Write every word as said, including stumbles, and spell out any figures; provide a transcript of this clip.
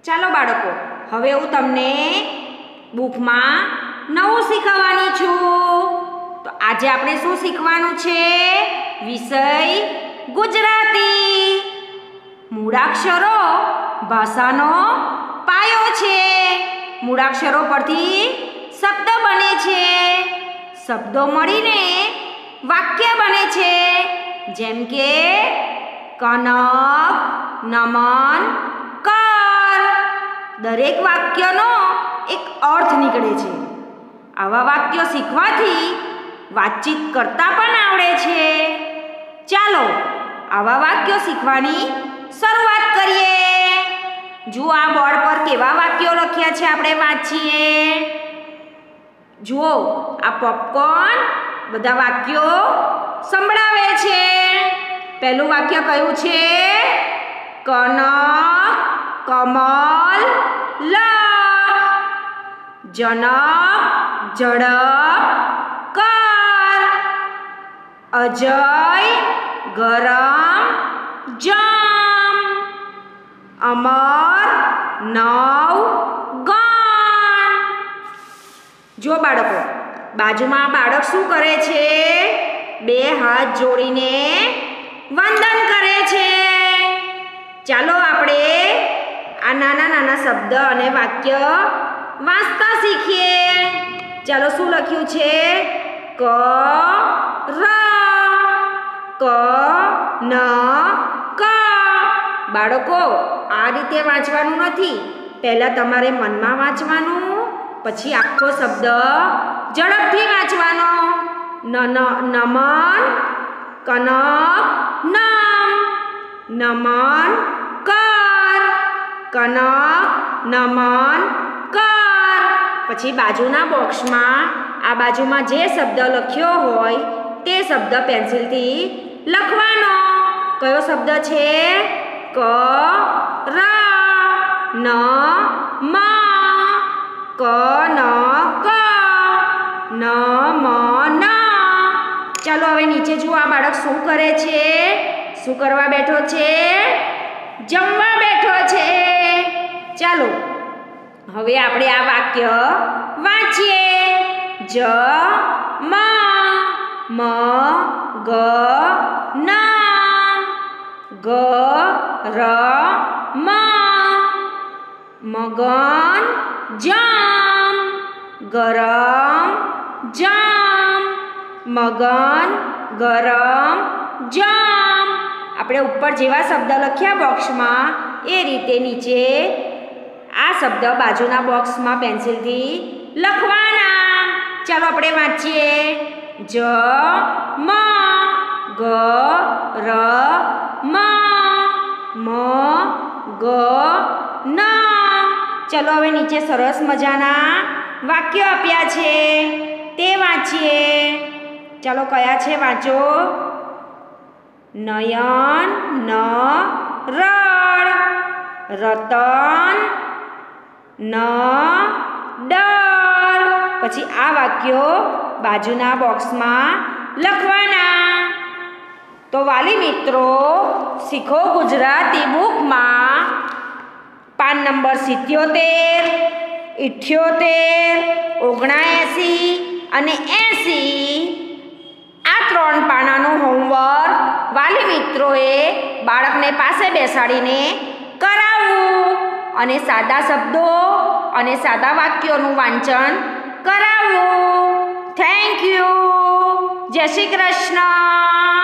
ચાલો બાળકો, હવે હું તમને બુકમાં નવું શીખવવાની છું. તો આજે આપણે શું શીખવાનું છે? વિષય ગુજરાતી. મૂળાક્ષરો ભાષાનો પાયો છે. મૂળાક્ષરો પરથી શબ્દ બને છે. શબ્દો મળીને વાક્ય બને છે. જેમ કે કનક, નમન, કર. દરેક વાક્યનો એક અર્થ નીકળે છે. આવા વાક્યો શીખવાથી વાતચીત કરતા પણ આવડે છે. ચાલો આવા વાક્યો શીખવાની શરૂઆત કરીએ. જુઓ આ બોર્ડ પર કેવા વાક્યો લખ્યા છે, આપણે વાંચીએ. જુઓ આ પોપકોર્ન બધા વાક્યો સંભળાવે છે. પહેલું વાક્ય કયું છે? કનક, કમલ, લખ. જનક, ઝડપ, કર. અજય, ગરમ, જમ. અમર, નવ, ગણ. જો બાળકો, બાજુમાં બાળક શું કરે છે? બે હાથ જોડીને વંદન કરે છે. ચાલો આપણે આ નાના નાના શબ્દ અને વાક્ય વાંચતા શીખીએ. ચાલો શું લખ્યું છે? ક ર ક ન ક. બાળકો, આ રીતે વાંચવાનું નથી. પહેલાં તમારે મનમાં વાંચવાનું, પછી આખો શબ્દ ઝડપથી વાંચવાનો. ન નમન, કનક, નમ. નમન, કર. કનક, નમન, કર. પછી બાજુના બોક્સમાં આ બાજુમાં જે શબ્દ લખ્યો હોય તે શબ્દ પેન્સિલથી લખવાનો. કયો શબ્દ છે? ક ર ન મ ક ન ક ન મ ન. ચાલો હવે નીચે જુઓ આ બાળક શું કરે છે? શું કરવા બેઠો છે? જમવા બેઠો છે. ચાલો હવે આપણે આ વાક્ય વાંચીએ. જ મ મ ગ ન ગ ર મ મગન જમ ગરમ જમ મગન ગરમ જમ. આપણે ઉપર જેવા શબ્દ લખ્યા બોક્સમાં એ રીતે નીચે આ શબ્દ બાજુના બોક્સમાં પેન્સિલથી લખવાના. ચાલો આપણે વાંચીએ. જ મ ગ ર મ મ ગ ન. ચાલો હવે નીચે સરસ મજાના વાક્યો આપ્યા છે તે વાંચીએ. ચાલો કયા છે વાંચો. નયન ન રળ. રતન ન ડર. પછી આ વાક્યો બાજુના બોક્સમાં લખવાના. તો વાલી મિત્રો, શીખો ગુજરાતી બુકમાં પાન નંબર સિત્યોતેર, ઇઠ્યોતેર, ઓગણએંસી અને એંસી આ ત્રણ પાનાનું હોમવર્ક વાલી મિત્રોએ બાળકને પાસે બેસાડીને કરાવવું અને સાદા શબ્દો અને સાદા વાક્યોનું વાંચન કરાવવું. Thank you. જય શ્રી કૃષ્ણ.